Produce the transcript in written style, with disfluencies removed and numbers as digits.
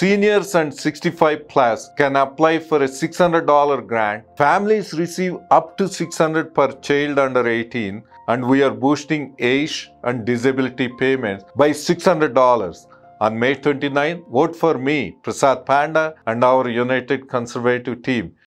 Seniors and 65 plus can apply for a $600 grant. Families receive up to $600 per child under 18, and we are boosting age and disability payments by $600. On May 29, vote for me, Prasad Panda, and our United Conservative team.